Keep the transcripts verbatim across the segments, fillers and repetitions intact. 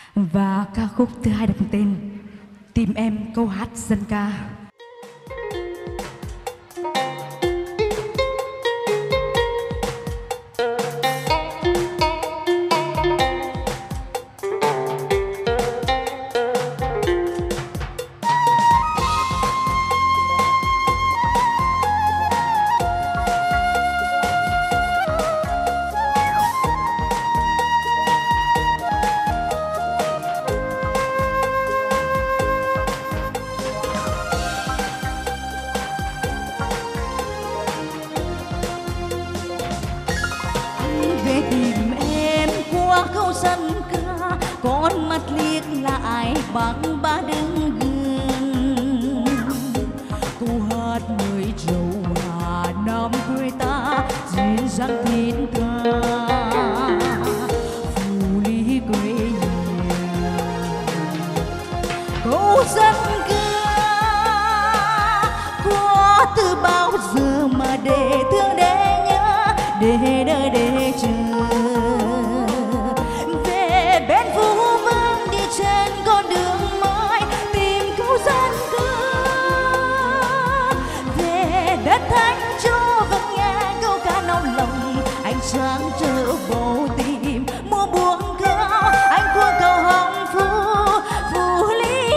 Và ca khúc thứ hai được tên Tìm Em câu hát dân ca. Về tìm em qua câu dân ca, con mắt liếc lại bằng ba đứng gương. Câu hát người trầu Hà Nam quê ta duyên dáng thiết tha, phù lý quê nhà. Câu dân ca có từ bao giờ mà để thương để nhớ, để đợi để chờ. Về bên Phú Vang đi trên con đường mới tìm câu dân ca. Về đất Thanh Châu vẫn nghe câu ca nao lòng, anh sáng trở bầu tìm mua buông cao, anh qua cầu Hồng Phú Phú Lý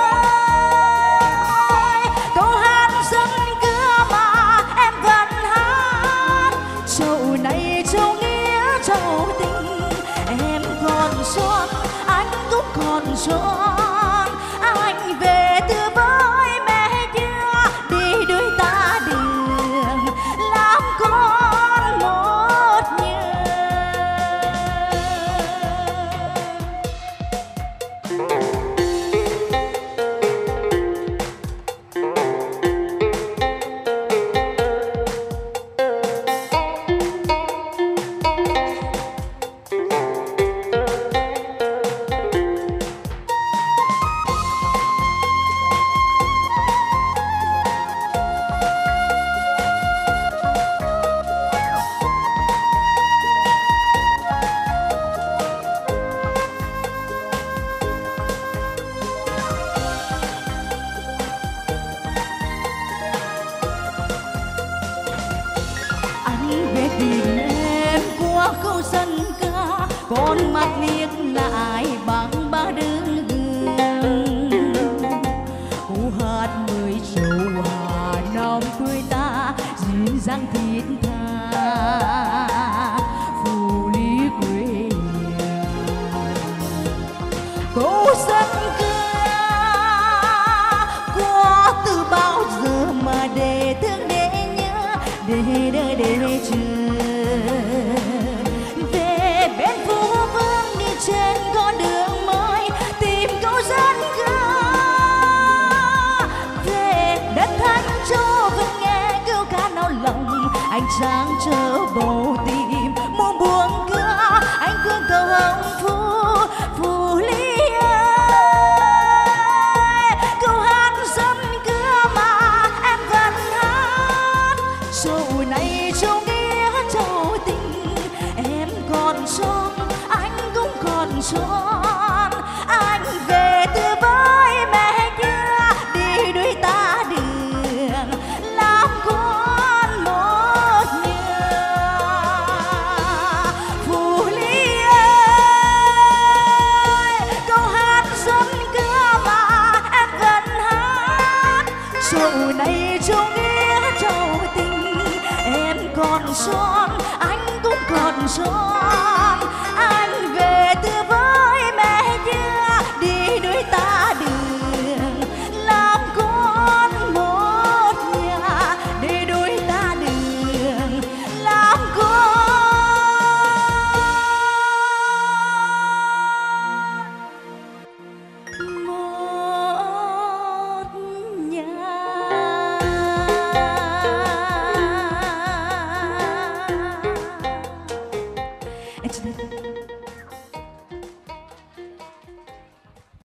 ơi. Câu hát dân ca mà em vẫn hát, châu này châu nghĩa châu tình. Em còn son anh cũng còn son, anh về từ với mẹ chưa đi đuổi ta đường làm con một nhớ. Về tìm em qua câu dân ca, con mắt liếc lại bằng ba đứng gương. Câu hát người trầu Hà Nam quê ta duyên dáng thiết tha, phù lý quê nhà. Câu dân ca có từ bao giờ mà để thương để nhớ, để đợi để chờ. Về bên Phú Vang đi trên con đường mới tìm câu dân ca. Về đất Thanh Châu vẫn nghe câu ca nao lòng, anh sáng trở bầu tìm muốn buông ca, anh cưỡng cầu Hồng Phú Phú Lý ơi. Câu hát dân ca mà em vẫn hát, châu này châu nghĩa châu tình. Em còn son anh cũng còn son, anh về từ với mẹ chưa đi đuổi ta đường làm con một nhớ. Phú Lý ơi, câu hát dân ca mà em vẫn hát, châu này châu nghĩa châu tình. Em còn son anh cũng còn son,